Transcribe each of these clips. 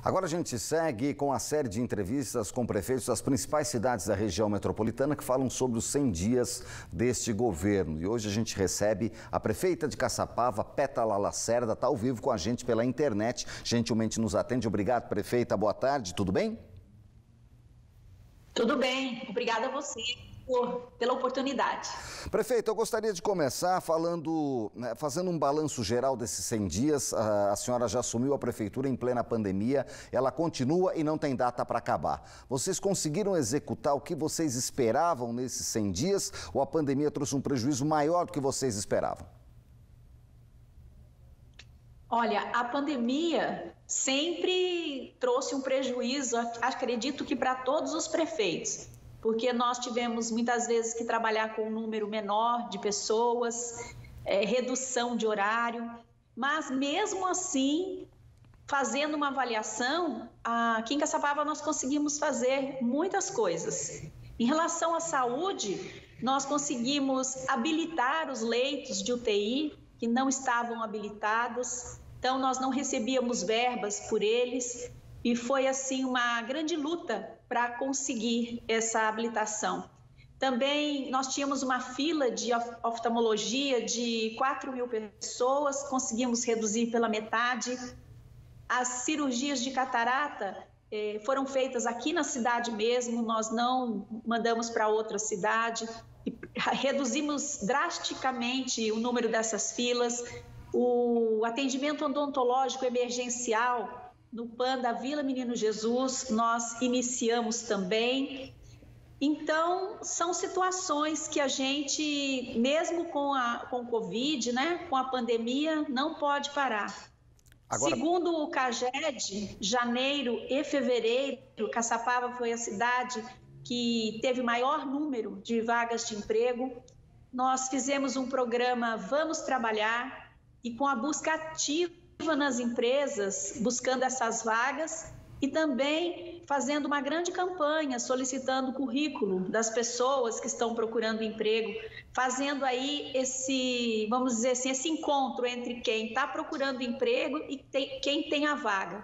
Agora a gente segue com a série de entrevistas com prefeitos das principais cidades da região metropolitana que falam sobre os 100 dias deste governo. E hoje a gente recebe a prefeita de Caçapava, Pétala Lacerda, está ao vivo com a gente pela internet, gentilmente nos atende. Obrigado, prefeita, boa tarde, tudo bem? Tudo bem, obrigada a você pela oportunidade. Prefeito, eu gostaria de começar fazendo um balanço geral desses 100 dias. A senhora já assumiu a prefeitura em plena pandemia, ela continua e não tem data para acabar. Vocês conseguiram executar o que vocês esperavam nesses 100 dias ou a pandemia trouxe um prejuízo maior do que vocês esperavam? Olha, a pandemia sempre trouxe um prejuízo, acredito que para todos os prefeitos, porque nós tivemos muitas vezes que trabalhar com um número menor de pessoas, redução de horário, mas mesmo assim, fazendo uma avaliação, aqui em Caçapava nós conseguimos fazer muitas coisas. Em relação à saúde, nós conseguimos habilitar os leitos de UTI, que não estavam habilitados, então nós não recebíamos verbas por eles e foi assim uma grande luta para conseguir essa habilitação. Também nós tínhamos uma fila de oftalmologia de 4.000 pessoas, conseguimos reduzir pela metade. As cirurgias de catarata foram feitas aqui na cidade mesmo, nós não mandamos para outra cidade. Reduzimos drasticamente o número dessas filas, o atendimento odontológico emergencial no PAN da Vila Menino Jesus, nós iniciamos também. Então, são situações que a gente, mesmo com o Covid, com a pandemia, não pode parar. Agora... Segundo o CAGED, janeiro e fevereiro, Caçapava foi a cidade que teve maior número de vagas de emprego. Nós fizemos um programa Vamos Trabalhar e com a busca ativa nas empresas, buscando essas vagas e também fazendo uma grande campanha, solicitando o currículo das pessoas que estão procurando emprego, fazendo aí vamos dizer assim, esse encontro entre quem está procurando emprego e quem tem a vaga.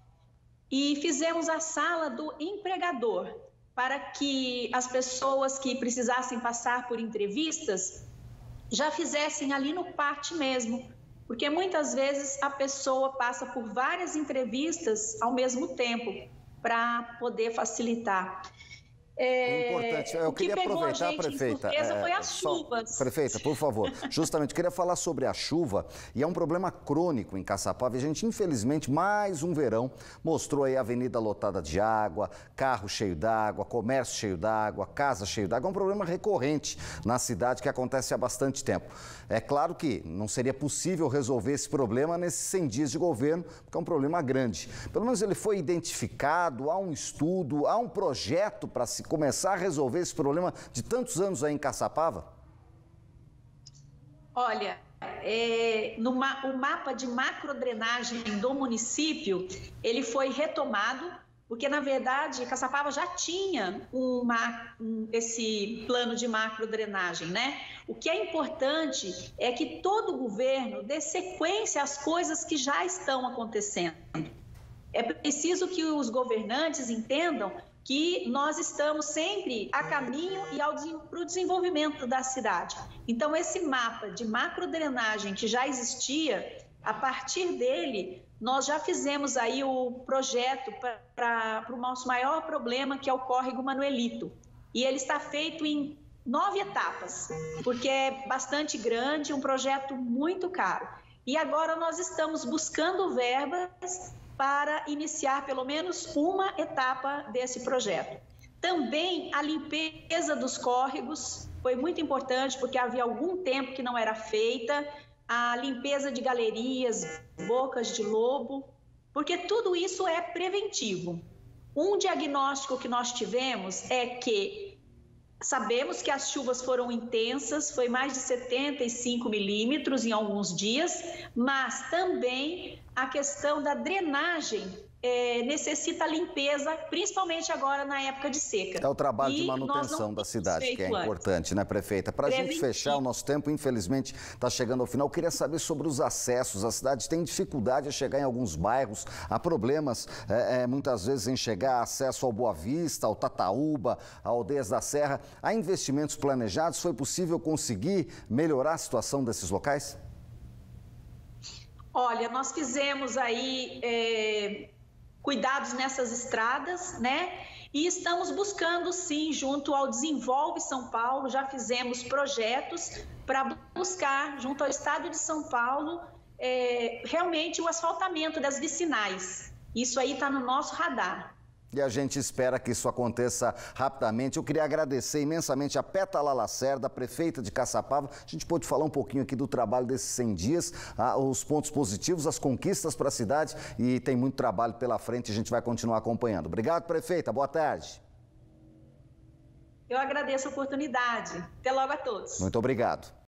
E fizemos a sala do empregador, para que as pessoas que precisassem passar por entrevistas já fizessem ali no PAT mesmo, porque muitas vezes a pessoa passa por várias entrevistas ao mesmo tempo para poder facilitar. Importante. Eu queria aproveitar, prefeita. Foi as chuvas. Prefeita, por favor. Justamente, queria falar sobre a chuva e é um problema crônico em Caçapava. A gente, infelizmente, mais um verão mostrou aí a avenida lotada de água, carro cheio d'água, comércio cheio d'água, casa cheio d'água. É um problema recorrente na cidade que acontece há bastante tempo. É claro que não seria possível resolver esse problema nesses 100 dias de governo, porque é um problema grande. Pelo menos ele foi identificado, há um estudo, há um projeto para se começar a resolver esse problema de tantos anos aí em Caçapava? Olha, o mapa de macrodrenagem do município, ele foi retomado, porque na verdade Caçapava já tinha esse plano de macrodrenagem, O que é importante é que todo governo dê sequência às coisas que já estão acontecendo. É preciso que os governantes entendam que nós estamos sempre a caminho e para o desenvolvimento da cidade. Então, esse mapa de macrodrenagem que já existia, a partir dele, nós já fizemos aí o projeto para o nosso maior problema, que é o córrego Manuelito. E ele está feito em 9 etapas, porque é bastante grande, um projeto muito caro. E agora nós estamos buscando verbas para iniciar pelo menos uma etapa desse projeto. Também a limpeza dos córregos foi muito importante, porque havia algum tempo que não era feita, a limpeza de galerias, bocas de lobo, porque tudo isso é preventivo. Um diagnóstico que nós tivemos é que sabemos que as chuvas foram intensas, foi mais de 75 milímetros em alguns dias, mas também a questão da drenagem necessita limpeza, principalmente agora na época de seca. É o trabalho de manutenção da cidade, que é importante, né, prefeita? Para a gente fechar, o nosso tempo, infelizmente, está chegando ao final. Eu queria saber sobre os acessos. A cidade tem dificuldade a chegar em alguns bairros, há problemas, muitas vezes, em chegar acesso ao Boa Vista, ao Tataúba, a Aldeias da Serra. Há investimentos planejados? Foi possível conseguir melhorar a situação desses locais? Olha, nós fizemos aí cuidados nessas estradas, né? E estamos buscando, sim, junto ao Desenvolve São Paulo, já fizemos projetos para buscar, junto ao Estado de São Paulo, realmente o asfaltamento das vicinais. Isso aí está no nosso radar. E a gente espera que isso aconteça rapidamente. Eu queria agradecer imensamente a Pétala Lacerda, prefeita de Caçapava. A gente pôde falar um pouquinho aqui do trabalho desses 100 dias, os pontos positivos, as conquistas para a cidade, e tem muito trabalho pela frente e a gente vai continuar acompanhando. Obrigado, prefeita. Boa tarde. Eu agradeço a oportunidade. Até logo a todos. Muito obrigado.